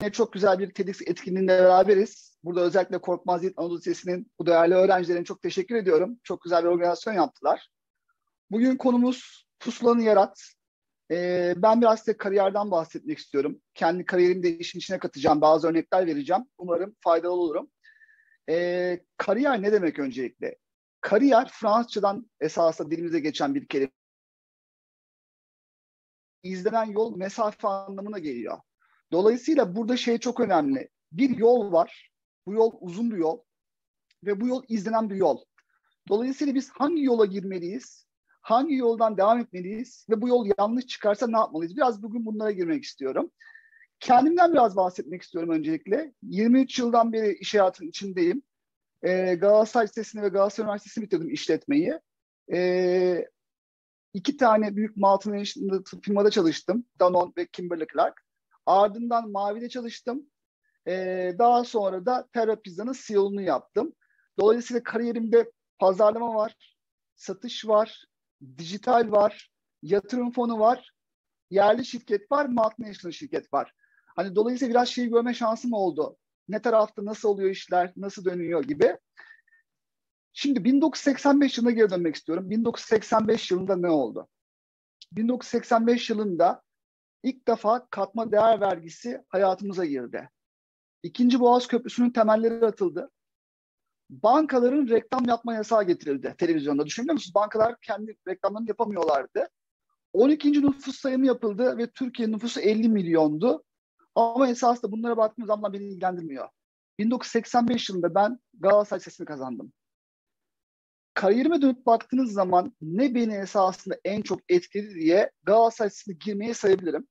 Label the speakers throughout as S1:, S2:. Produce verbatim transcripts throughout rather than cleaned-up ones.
S1: Yine çok güzel bir TEDx etkinliğinde beraberiz. Burada özellikle Korkmaz Yiğit Anadolu Lisesi'nin bu değerli öğrencilerine çok teşekkür ediyorum. Çok güzel bir organizasyon yaptılar. Bugün konumuz pusulanı yarat. Ee, ben biraz size kariyerden bahsetmek istiyorum. Kendi kariyerimi de işin içine katacağım. Bazı örnekler vereceğim. Umarım faydalı olurum. Ee, kariyer ne demek öncelikle? Kariyer Fransızcadan esasında dilimize geçen bir kelime. İzlenen yol mesafe anlamına geliyor. Dolayısıyla burada şey çok önemli. Bir yol var. Bu yol uzun bir yol. Ve bu yol izlenen bir yol. Dolayısıyla biz hangi yola girmeliyiz? Hangi yoldan devam etmeliyiz? Ve bu yol yanlış çıkarsa ne yapmalıyız? Biraz bugün bunlara girmek istiyorum. Kendimden biraz bahsetmek istiyorum öncelikle. yirmi üç yıldan beri iş hayatının içindeyim. Ee, Galatasaray Lisesi'ni ve Galatasaray Üniversitesi'ni bitirdim işletmeyi. Ee, iki tane büyük multinational firmada çalıştım. Danone ve Kimberly-Clark. Ardından Mavi'de çalıştım. Ee, daha sonra da Terra Pizza'nın C E O'luğunu yaptım. Dolayısıyla kariyerimde pazarlama var, satış var, dijital var, yatırım fonu var, yerli şirket var, multinational şirket var. Hani dolayısıyla biraz şeyi görme şansım oldu. Ne tarafta nasıl oluyor işler, nasıl dönüyor gibi. Şimdi bin dokuz yüz seksen beş yılına geri dönmek istiyorum. bin dokuz yüz seksen beş yılında ne oldu? bin dokuz yüz seksen beş yılında ilk defa katma değer vergisi hayatımıza girdi. İkinci Boğaz Köprüsü'nün temelleri atıldı. Bankaların reklam yapma yasağı getirildi televizyonda. Düşünüyor musunuz? Bankalar kendi reklamlarını yapamıyorlardı. on ikinci nüfus sayımı yapıldı ve Türkiye nüfusu elli milyondu. Ama esasında bunlara baktığımız zaman beni ilgilendirmiyor. bin dokuz yüz seksen beş yılında ben Galatasaray Lisesi'ni kazandım. Kariyerime dönüp baktığınız zaman ne beni esasında en çok etkiledi diye Galatasaray Lisesi'ne girmeyi sayabilirim.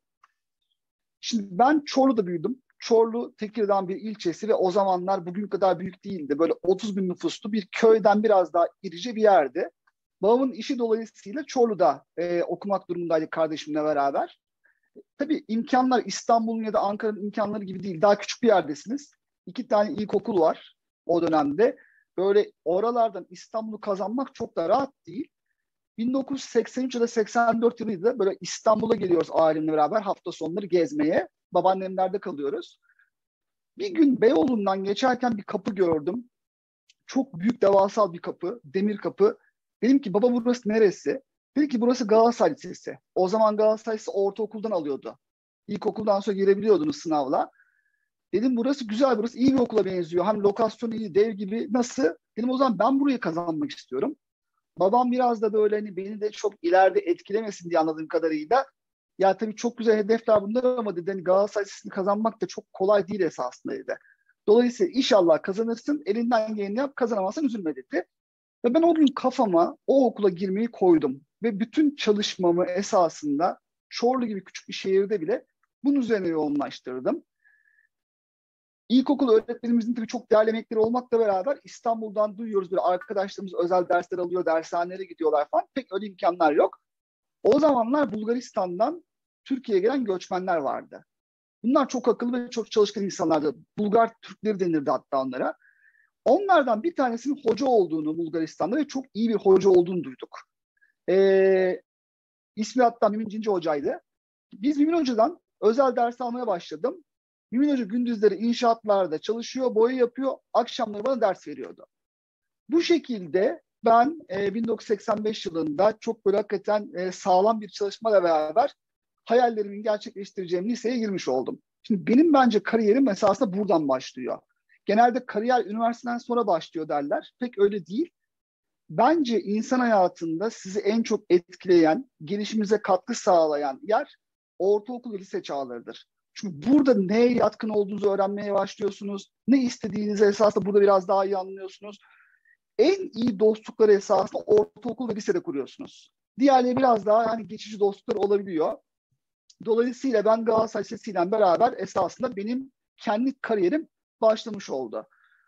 S1: Şimdi ben Çorlu'da büyüdüm. Çorlu Tekirdağ'ın bir ilçesi ve o zamanlar bugün kadar büyük değildi. Böyle otuz bin nüfuslu bir köyden biraz daha irice bir yerdi. Babamın işi dolayısıyla Çorlu'da e, okumak durumundaydık kardeşimle beraber. Tabii imkanlar İstanbul'un ya da Ankara'nın imkanları gibi değil. Daha küçük bir yerdesiniz. İki tane ilkokul var o dönemde. Böyle oralardan İstanbul'u kazanmak çok da rahat değil. bin dokuz yüz seksen üç ya da seksen dört yılıydı. Böyle İstanbul'a geliyoruz ailemle beraber hafta sonları gezmeye. Babaannemlerde kalıyoruz. Bir gün Beyoğlu'ndan geçerken bir kapı gördüm. Çok büyük, devasal bir kapı, demir kapı. Dedim ki baba burası neresi? Dedi ki burası Galatasaray Lisesi. O zaman Galatasaray Lisesi ortaokuldan alıyordu. İlkokuldan sonra girebiliyordunuz sınavla. Dedim burası güzel, burası iyi bir okula benziyor. Hem lokasyonu iyi, dev gibi. Nasıl? Dedim o zaman ben burayı kazanmak istiyorum. Babam biraz da böyle hani beni de çok ileride etkilemesin diye anladığım kadarıyla. Ya tabii çok güzel hedefler bunlar ama dedi hani Galatasaray Lisesi'ni kazanmak da çok kolay değil esasında dedi. Dolayısıyla inşallah kazanırsın, elinden geleni yap, kazanamazsan üzülme dedi. Ve ben o gün kafama o okula girmeyi koydum. Ve bütün çalışmamı esasında Çorlu gibi küçük bir şehirde bile bunun üzerine yoğunlaştırdım. İlkokul öğretmenimizin tabii çok değerli emekleri olmakla beraber İstanbul'dan duyuyoruz böyle arkadaşlarımız özel dersler alıyor, dershanelere gidiyorlar falan. Pek öyle imkanlar yok. O zamanlar Bulgaristan'dan Türkiye'ye gelen göçmenler vardı. Bunlar çok akıllı ve çok çalışkan insanlardı. Bulgar Türkleri denirdi hatta onlara. Onlardan bir tanesinin hoca olduğunu Bulgaristan'da ve çok iyi bir hoca olduğunu duyduk. Ee, ismi hatta Mümin Cinci Hoca'ydı. Biz Mümin Hoca'dan özel ders almaya başladım. Mümin Hoca gündüzleri inşaatlarda çalışıyor, boya yapıyor, akşamları bana ders veriyordu. Bu şekilde ben e, bin dokuz yüz seksen beş yılında çok böyle hakikaten e, sağlam bir çalışmayla beraber hayallerimin gerçekleştireceğim liseye girmiş oldum. Şimdi benim bence kariyerim esasında buradan başlıyor. Genelde kariyer üniversiteden sonra başlıyor derler. Pek öyle değil. Bence insan hayatında sizi en çok etkileyen, gelişiminize katkı sağlayan yer ortaokul ve lise çağlarıdır. Çünkü burada neye yatkın olduğunuzu öğrenmeye başlıyorsunuz. Ne istediğinizi esasında burada biraz daha iyi anlıyorsunuz. En iyi dostlukları esasında ortaokul ve lisede kuruyorsunuz. Diğerleri biraz daha yani geçici dostluklar olabiliyor. Dolayısıyla ben Galatasaray Lisesi'yle beraber esasında benim kendi kariyerim başlamış oldu.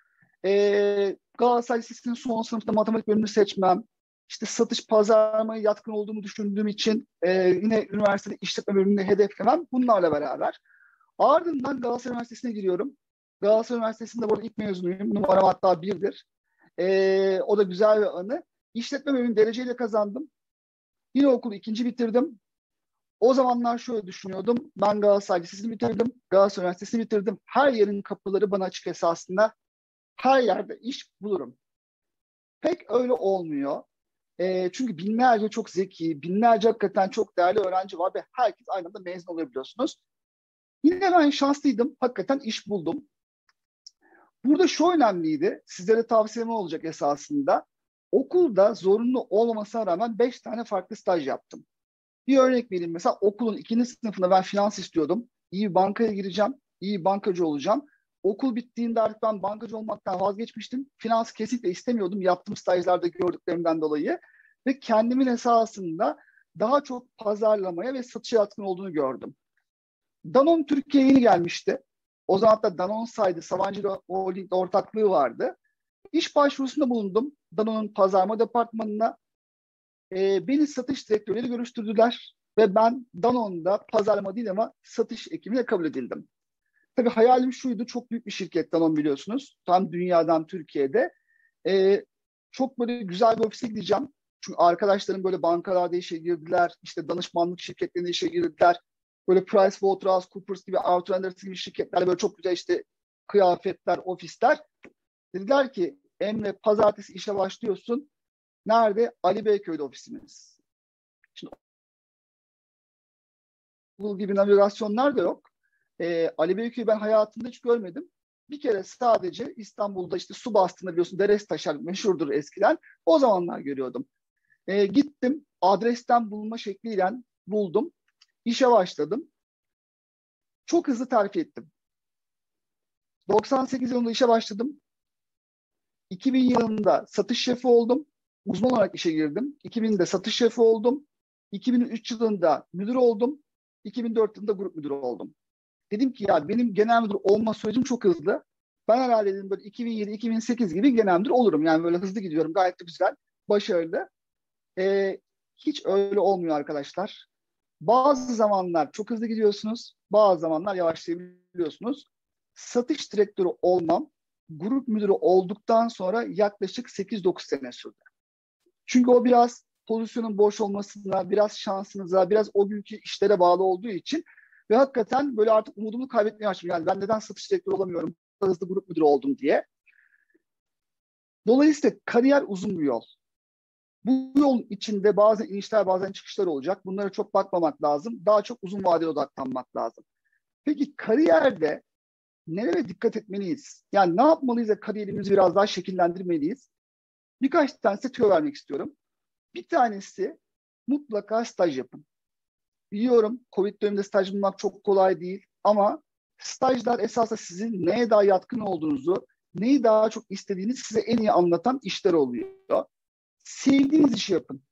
S1: Ee, Galatasaray Lisesi'nin son sınıfta matematik bölümünü seçmem, işte satış pazarlamaya yatkın olduğumu düşündüğüm için e, yine üniversitede işletme bölümünde hedeflemem bunlarla beraber. Ardından Galatasaray Üniversitesi'ne giriyorum. Galatasaray Üniversitesi'nde bu arada ilk mezunuyum. Numaram hatta birdir. Ee, o da güzel bir anı. İşletme bölümünü dereceyle kazandım. Yine okulu ikinci bitirdim. O zamanlar şöyle düşünüyordum. Ben Galatasaray Lisesi'ni bitirdim. Galatasaray Üniversitesi'ni bitirdim. Her yerin kapıları bana açık esasında. Her yerde iş bulurum. Pek öyle olmuyor. E, çünkü binlerce çok zeki, binlerce hakikaten çok değerli öğrenci var ve herkes aynı anda mezun olabiliyorsunuz. Yine ben şanslıydım. Hakikaten iş buldum. Burada şu önemliydi. Sizlere tavsiyem olacak esasında. Okulda zorunlu olmamasına rağmen beş tane farklı staj yaptım. Bir örnek vereyim. Mesela okulun ikinci sınıfında ben finans istiyordum. İyi bir bankaya gireceğim. İyi bir bankacı olacağım. Okul bittiğinde artık ben bankacı olmaktan vazgeçmiştim. Finans kesinlikle istemiyordum. Yaptığım stajlarda gördüklerimden dolayı. Ve kendimin esasında daha çok pazarlamaya ve satışa yatkın olduğunu gördüm. Danone Türkiye'ye yeni gelmişti. O zaman hatta Danone'saydı, Sabancı Holding'le ortaklığı vardı. İş başvurusunda bulundum Danone'un pazarlama departmanına. E, beni satış direktörleri görüştürdüler ve ben Danone'da pazarlama değil ama satış ekibine kabul edildim. Tabii hayalim şuydu, çok büyük bir şirket Danone biliyorsunuz. Tam dünyadan Türkiye'de. E, çok böyle güzel bir ofise gideceğim. Çünkü arkadaşlarım böyle bankalarda işe girdiler, işte danışmanlık şirketlerinde işe girdiler. Böyle PricewaterhouseCoopers gibi, Arthur Andersen gibi şirketlerle böyle çok güzel işte kıyafetler, ofisler. Dediler ki Emre pazartesi işe başlıyorsun. Nerede? Ali Beyköy'de ofisimiz. Şimdi Google gibi navigasyonlar da yok. Ee, Ali Beyköy'ü ben hayatımda hiç görmedim. Bir kere sadece İstanbul'da işte su bastığında biliyorsun Deres taşar meşhurdur eskiden. O zamanlar görüyordum. Ee, gittim adresten bulma şekliyle buldum. İşe başladım. Çok hızlı terfi ettim. doksan sekiz yılında işe başladım. iki bin yılında satış şefi oldum. Uzman olarak işe girdim. iki binde satış şefi oldum. iki bin üç yılında müdür oldum. iki bin dört yılında grup müdürü oldum. Dedim ki ya benim genel müdür olma sürecim çok hızlı. Ben herhalde dedim böyle iki bin yedi iki bin sekiz gibi genel müdür olurum. Yani böyle hızlı gidiyorum. Gayet de güzel, başarılı. Ee, hiç öyle olmuyor arkadaşlar. Bazı zamanlar çok hızlı gidiyorsunuz. Bazı zamanlar yavaşlayabiliyorsunuz. Satış direktörü olmam grup müdürü olduktan sonra yaklaşık sekiz dokuz sene sürdü. Çünkü o biraz pozisyonun boş olmasına, biraz şansınıza, biraz o günkü işlere bağlı olduğu için ve hakikaten böyle artık umudumu kaybetmeye başladım. Yani ben neden satış direktörü olamıyorum, hızlı grup müdürü oldum diye. Dolayısıyla kariyer uzun bir yol. Bu yol içinde bazen inişler, bazen çıkışlar olacak. Bunlara çok bakmamak lazım. Daha çok uzun vadeli odaklanmak lazım. Peki kariyerde nereye dikkat etmeliyiz? Yani ne yapmalıyız da kariyerimizi biraz daha şekillendirmeliyiz? Birkaç tane size tüyo vermek istiyorum. Bir tanesi mutlaka staj yapın. Biliyorum Covid döneminde staj bulmak çok kolay değil ama stajlar esasında sizin neye daha yatkın olduğunuzu, neyi daha çok istediğinizi size en iyi anlatan işler oluyor. Sevdiğiniz işi yapın.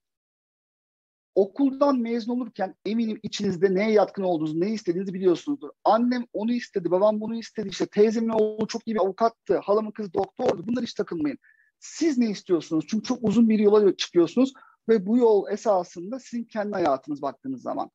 S1: Okuldan mezun olurken eminim içinizde neye yatkın olduğunuzu, neyi istediğinizi biliyorsunuzdur. Annem onu istedi, babam bunu istedi, işte teyzemin oğlu çok iyi bir avukattı, halamın kızı doktordu. Bunlara hiç takılmayın. Siz ne istiyorsunuz? Çünkü çok uzun bir yola çıkıyorsunuz ve bu yol esasında sizin kendi hayatınız baktığınız zaman.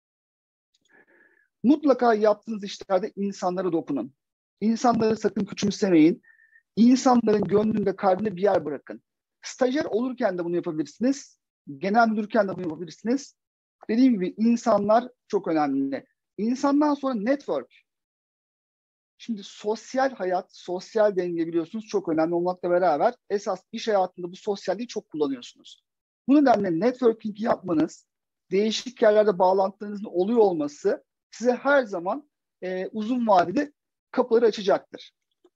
S1: Mutlaka yaptığınız işlerde insanlara dokunun. İnsanları sakın küçümsemeyin. İnsanların gönlünde, kalbinde bir yer bırakın. Stajyer olurken de bunu yapabilirsiniz. Genel müdürken de bunu yapabilirsiniz. Dediğim gibi insanlar çok önemli. İnsandan sonra network. Şimdi sosyal hayat, sosyal denge biliyorsunuz çok önemli olmakla beraber esas iş hayatında bu sosyalliği çok kullanıyorsunuz. Bu nedenle networking yapmanız, değişik yerlerde bağlantılarınızın oluyor olması size her zaman e, uzun vadede kapıları açacaktır.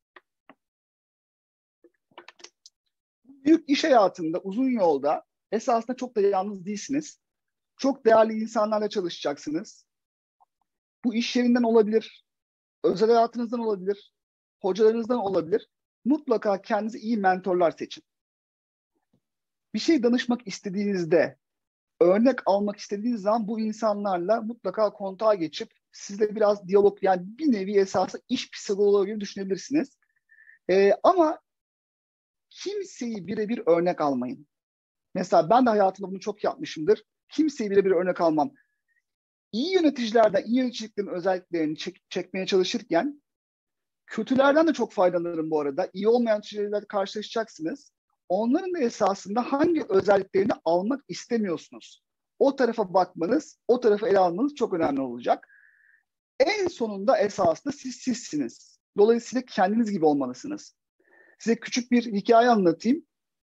S1: Büyük iş hayatında, uzun yolda esasında çok da yalnız değilsiniz. Çok değerli insanlarla çalışacaksınız. Bu iş yerinden olabilir, özel hayatınızdan olabilir, hocalarınızdan olabilir. Mutlaka kendinize iyi mentorlar seçin. Bir şey danışmak istediğinizde, örnek almak istediğiniz zaman bu insanlarla mutlaka kontağa geçip sizle biraz diyalog, yani bir nevi esası iş psikoloğu gibi düşünebilirsiniz. Ee, ama kimseyi birebir örnek almayın. Mesela ben de hayatımda bunu çok yapmışımdır. Kimseyi birebir örnek almam. İyi yöneticilerden, iyi yöneticiliklerin özelliklerini çek, çekmeye çalışırken kötülerden de çok faydalanırım bu arada. İyi olmayan yöneticilerle karşılaşacaksınız. Onların da esasında hangi özelliklerini almak istemiyorsunuz? O tarafa bakmanız, o tarafa ele almanız çok önemli olacak. En sonunda esasında siz sizsiniz. Dolayısıyla kendiniz gibi olmalısınız. Size küçük bir hikaye anlatayım.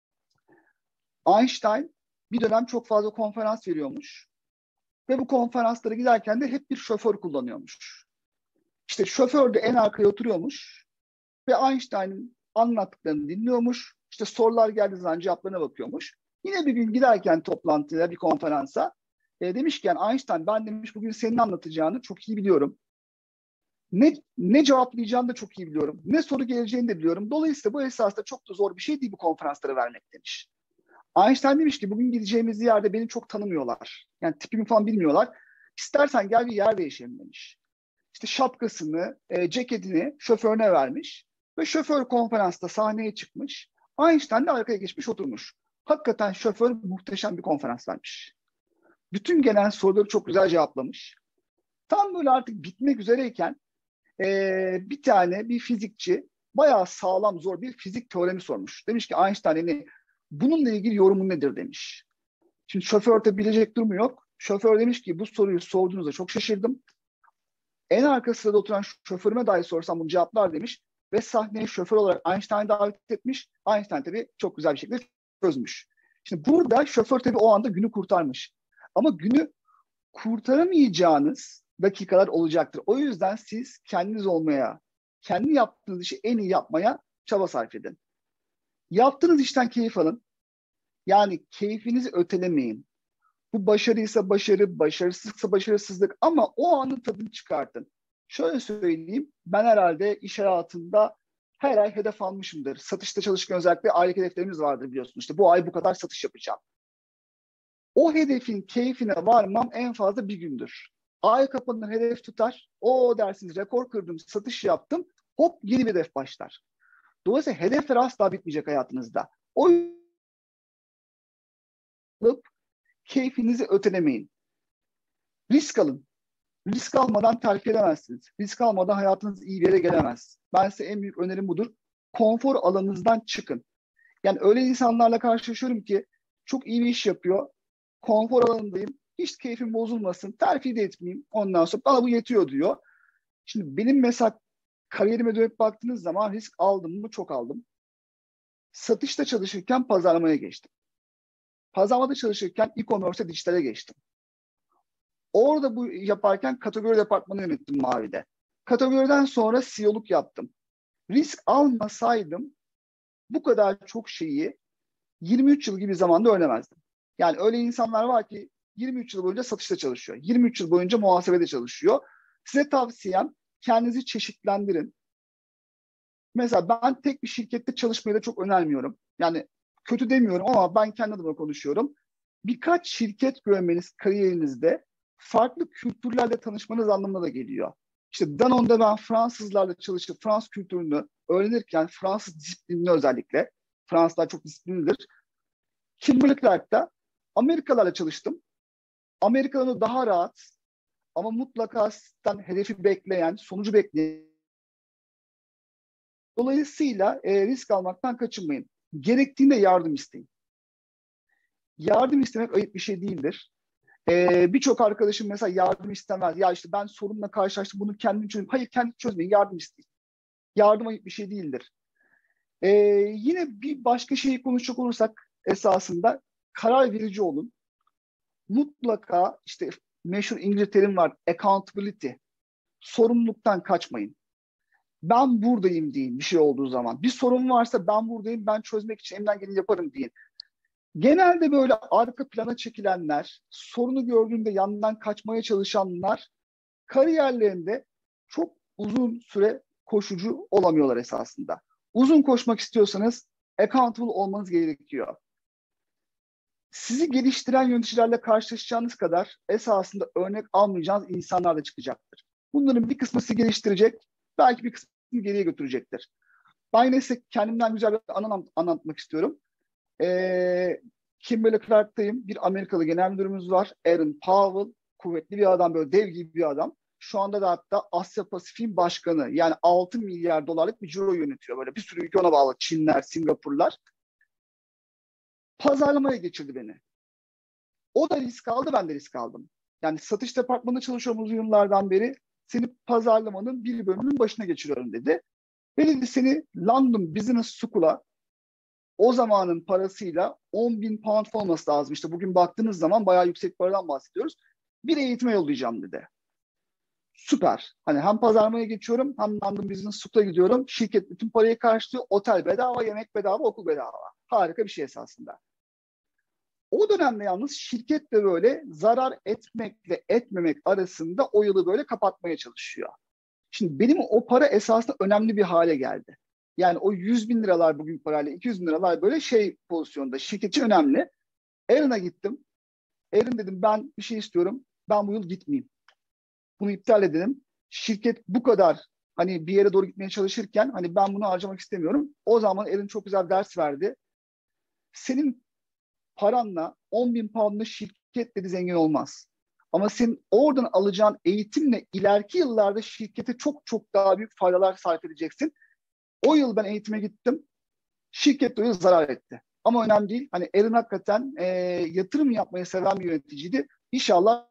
S1: Einstein bir dönem çok fazla konferans veriyormuş. Ve bu konferanslara giderken de hep bir şoför kullanıyormuş. İşte şoför de en arkaya oturuyormuş. Ve Einstein'ın anlattıklarını dinliyormuş. İşte sorular geldiği zaman cevaplarına bakıyormuş. Yine bir gün giderken toplantıya, bir konferansa e, demişken Einstein ben demiş bugün senin anlatacağını çok iyi biliyorum. Ne, ne cevaplayacağını da çok iyi biliyorum. Ne soru geleceğini de biliyorum. Dolayısıyla bu esasında çok da zor bir şey değil bu konferansları vermek demiş. Einstein demiş ki bugün gideceğimiz yerde beni çok tanımıyorlar. Yani tipimi falan bilmiyorlar. İstersen gel bir yer değişelim demiş. İşte şapkasını, e, ceketini şoförüne vermiş. Ve şoför konferansta sahneye çıkmış. Einstein de arkaya geçmiş oturmuş. Hakikaten şoför muhteşem bir konferans vermiş. Bütün gelen soruları çok güzel cevaplamış. Tam böyle artık bitmek üzereyken e, bir tane bir fizikçi bayağı sağlam zor bir fizik teoremi sormuş. Demiş ki Einstein'e bununla ilgili yorumun nedir demiş. Şimdi şoför de bilecek durumu yok. Şoför demiş ki bu soruyu sorduğunuzda çok şaşırdım. En arka sırada oturan şoförüme dahi sorsam bunu cevaplar demiş. Ve sahneye şoför olarak Einstein'ı davet etmiş. Einstein tabii çok güzel bir şekilde çözmüş. Şimdi burada şoför tabii o anda günü kurtarmış. Ama günü kurtaramayacağınız dakikalar olacaktır. O yüzden siz kendiniz olmaya, kendi yaptığınız işi en iyi yapmaya çaba sarf edin. Yaptığınız işten keyif alın. Yani keyfinizi ötelemeyin. Bu başarıysa başarı, başarısızsa başarısızlık ama o anın tadını çıkartın. Şöyle söyleyeyim, ben herhalde iş hayatında her ay hedef almışımdır. Satışta çalışırken özellikle aylık hedeflerimiz vardır biliyorsunuz. İşte bu ay bu kadar satış yapacağım. O hedefin keyfine varmam en fazla bir gündür. Ay kapanır hedef tutar. O dersiniz rekor kırdım, satış yaptım. Hop yeni bir hedef başlar. Dolayısıyla hedefler asla bitmeyecek hayatınızda. O yüzden keyfinizi ötelemeyin. Risk alın. Risk almadan terk edemezsiniz. Risk almadan hayatınız iyi bir yere gelemez. Ben size en büyük önerim budur. Konfor alanınızdan çıkın. Yani öyle insanlarla karşılaşıyorum ki çok iyi bir iş yapıyor. Konfor alanındayım. Hiç keyfim bozulmasın. Terfi de etmeyeyim. Ondan sonra bana bu yetiyor diyor. Şimdi benim mesela kariyerime dönüp baktığınız zaman risk aldım mı? Çok aldım. Satışta çalışırken pazarlamaya geçtim. Pazarlamada çalışırken e-commerce'e dijitale geçtim. Orada bu yaparken kategori departmanı yönettim Mavi'de. Kategoriden sonra C E O'luk yaptım. Risk almasaydım bu kadar çok şeyi yirmi üç yıl gibi zamanda öğrenemezdim. Yani öyle insanlar var ki yirmi üç yıl boyunca satışta çalışıyor. yirmi üç yıl boyunca muhasebede çalışıyor. Size tavsiyem kendinizi çeşitlendirin. Mesela ben tek bir şirkette çalışmayı da çok önermiyorum. Yani kötü demiyorum ama ben kendi adıma konuşuyorum. Birkaç şirket görmeniz kariyerinizde farklı kültürlerle tanışmanız anlamına da geliyor. İşte Danone'da ben Fransızlarla çalışıp Fransız kültürünü öğrenirken Fransız disiplinini özellikle, Fransızlar çok disiplinlidir. Kimberly-Clark'ta Amerikalılarla çalıştım. Amerikalıları daha rahat ama mutlaka sizden hedefi bekleyen, sonucu bekleyen. Dolayısıyla e, risk almaktan kaçınmayın. Gerektiğinde yardım isteyin. Yardım istemek ayıp bir şey değildir. Ee, Birçok arkadaşım mesela yardım istemez. Ya işte ben sorunla karşılaştım bunu kendim çözeyim. Hayır kendi çözmeyin yardım isteyin. Yardım ayıp bir şey değildir. Ee, Yine bir başka şeyi konuşacak olursak esasında karar verici olun. Mutlaka işte meşhur İngilizce terim var accountability. Sorumluluktan kaçmayın. Ben buradayım deyin bir şey olduğu zaman. Bir sorun varsa ben buradayım ben çözmek için elimden geleni yaparım deyin. Genelde böyle arka plana çekilenler, sorunu gördüğünde yandan kaçmaya çalışanlar kariyerlerinde çok uzun süre koşucu olamıyorlar esasında. Uzun koşmak istiyorsanız accountable olmanız gerekiyor. Sizi geliştiren yöneticilerle karşılaşacağınız kadar esasında örnek almayacağınız insanlar da çıkacaktır. Bunların bir kısmı sizi geliştirecek, belki bir kısmı geriye götürecektir. Ben yine size kendimden güzel bir anı anlatmak istiyorum. Ee, Kimberly-Clark'tayım. Bir Amerikalı genel müdürümüz var. Aaron Powell. Kuvvetli bir adam, böyle dev gibi bir adam. Şu anda da hatta Asya Pasifik'in başkanı. Yani altı milyar dolarlık bir ciro yönetiyor. Böyle bir sürü ülke ona bağlı. Çinler, Singapurlar. Pazarlamaya geçirdi beni. O da risk aldı, ben de risk aldım. Yani satış departmanında çalışıyorum uzun yıllardan beri. Seni pazarlamanın bir bölümünün başına geçiriyorum dedi. Ve dedi seni London Business School'a o zamanın parasıyla on bin pound olması lazım. İşte bugün baktığınız zaman bayağı yüksek paradan bahsediyoruz. Bir eğitime yollayacağım dedi. Süper. Hani hem pazarlamaya geçiyorum hem London Business School'a gidiyorum. Şirket bütün parayı karşılıyor. Otel bedava, yemek bedava, okul bedava. Harika bir şey esasında. O dönemde yalnız şirket de böyle zarar etmekle etmemek arasında o yılı böyle kapatmaya çalışıyor. Şimdi benim o para esasında önemli bir hale geldi. Yani o yüz bin liralar bugün parayla iki yüz bin liralar böyle şey pozisyonda şirket için önemli. Aaron'a gittim. Aaron dedim ben bir şey istiyorum. Ben bu yıl gitmeyeyim. Bunu iptal edelim. Şirket bu kadar hani bir yere doğru gitmeye çalışırken hani ben bunu harcamak istemiyorum. O zaman Aaron çok güzel bir ders verdi. Senin paranla on bin pound'la şirket dedi zengin olmaz. Ama senin oradan alacağın eğitimle ileriki yıllarda şirkete çok çok daha büyük faydalar sarf edeceksin. O yıl ben eğitime gittim. Şirket de o yıl zarar etti. Ama önemli değil. Hani Aaron hakikaten e, yatırım yapmayı seven bir yöneticiydi. İnşallah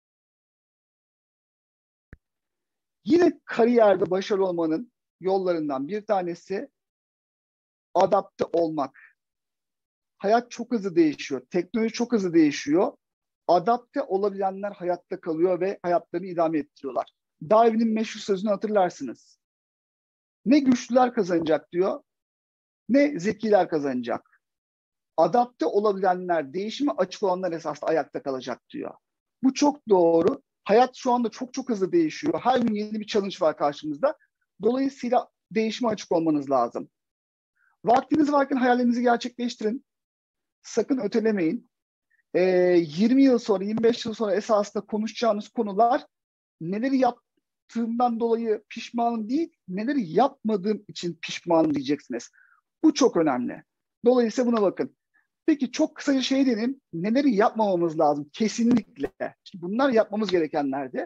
S1: yine kariyerde başarılı olmanın yollarından bir tanesi adapte olmak. Hayat çok hızlı değişiyor. Teknoloji çok hızlı değişiyor. Adapte olabilenler hayatta kalıyor ve hayatlarını idame ettiriyorlar. Darwin'in meşhur sözünü hatırlarsınız. Ne güçlüler kazanacak diyor, ne zekiler kazanacak. Adapte olabilenler, değişime açık olanlar esasında ayakta kalacak diyor. Bu çok doğru. Hayat şu anda çok çok hızlı değişiyor. Her gün yeni bir challenge var karşımızda. Dolayısıyla değişime açık olmanız lazım. Vaktiniz varken hayallerinizi gerçekleştirin. Sakın ötelemeyin. Ee, yirmi yıl sonra, yirmi beş yıl sonra esasında konuşacağınız konular neleri yaptığımdan dolayı pişmanım değil, neleri yapmadığım için pişmanım diyeceksiniz. Bu çok önemli. Dolayısıyla buna bakın. Peki çok kısaca şey dedim, neleri yapmamamız lazım kesinlikle. Şimdi bunlar yapmamız gerekenlerdi.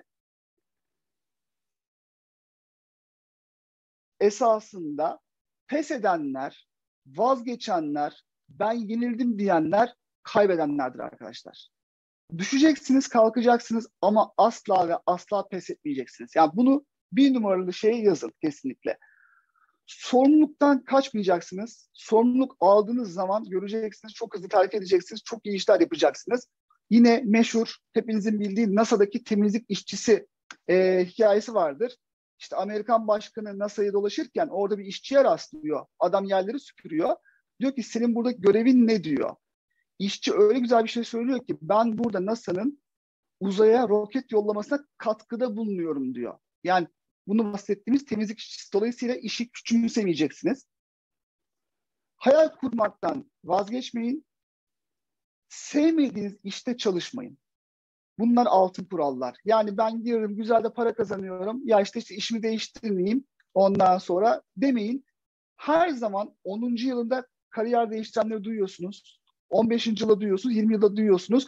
S1: Esasında pes edenler, vazgeçenler, ben yenildim diyenler kaybedenlerdir arkadaşlar. Düşeceksiniz, kalkacaksınız ama asla ve asla pes etmeyeceksiniz. Yani bunu bir numaralı şeye yazın kesinlikle. Sorumluluktan kaçmayacaksınız. Sorumluluk aldığınız zaman göreceksiniz, çok hızlı hareket edeceksiniz, çok iyi işler yapacaksınız. Yine meşhur, hepinizin bildiği NASA'daki temizlik işçisi e, hikayesi vardır. İşte Amerikan başkanı NASA'ya dolaşırken orada bir işçiye rastlıyor. Adam yerleri süpürüyor. Diyor ki senin burada görevin ne diyor. İşçi öyle güzel bir şey söylüyor ki ben burada NASA'nın uzaya roket yollamasına katkıda bulunuyorum diyor. Yani bunu bahsettiğimiz temizlik işçisi. Dolayısıyla işi küçümsemeyeceksiniz. Hayal kurmaktan vazgeçmeyin. Sevmediğiniz işte çalışmayın. Bunlar altın kurallar. Yani ben diyorum güzel de para kazanıyorum. Ya işte, işte işimi değiştirmeyeyim ondan sonra demeyin. Her zaman onuncu yılında kariyer değiştirenleri duyuyorsunuz. on beşinci yılda duyuyorsunuz, yirmi yılda duyuyorsunuz.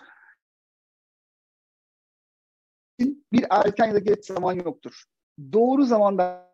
S1: Bir erken ya da geç zaman yoktur. Doğru zamanda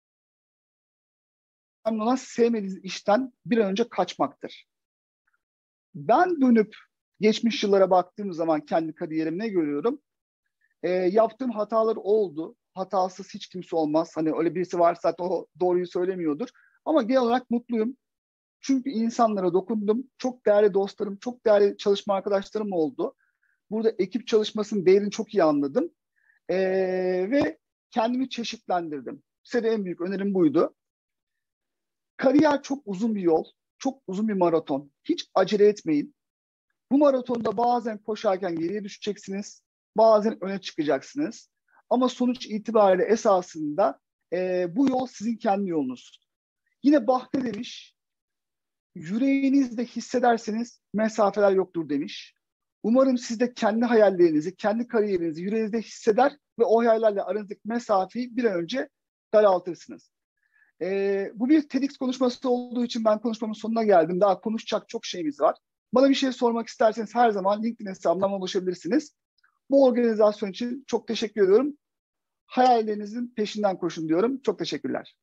S1: önemli olan sevmediğiniz işten bir an önce kaçmaktır. Ben dönüp geçmiş yıllara baktığım zaman kendi kariyerimi ne görüyorum? E, yaptığım hatalar oldu. Hatasız hiç kimse olmaz. Hani öyle birisi varsa o doğruyu söylemiyordur. Ama genel olarak mutluyum. Çünkü insanlara dokundum. Çok değerli dostlarım, çok değerli çalışma arkadaşlarım oldu. Burada ekip çalışmasının değerini çok iyi anladım. E, ve kendimi çeşitlendirdim. Size de en büyük önerim buydu. Kariyer çok uzun bir yol, çok uzun bir maraton. Hiç acele etmeyin. Bu maratonda bazen koşarken geriye düşeceksiniz, bazen öne çıkacaksınız. Ama sonuç itibariyle esasında e, bu yol sizin kendi yolunuz. Yine Bahçe demiş, yüreğinizde hissederseniz mesafeler yoktur demiş. Umarım siz de kendi hayallerinizi, kendi kariyerinizi yüreğinizde hisseder ve o hayallerle aranızdaki mesafeyi bir an önce daraltırsınız. Ee, bu bir TEDx konuşması olduğu için ben konuşmamın sonuna geldim. Daha konuşacak çok şeyimiz var. Bana bir şey sormak isterseniz her zaman LinkedIn hesabımdan ulaşabilirsiniz. Bu organizasyon için çok teşekkür ediyorum. Hayallerinizin peşinden koşun diyorum. Çok teşekkürler.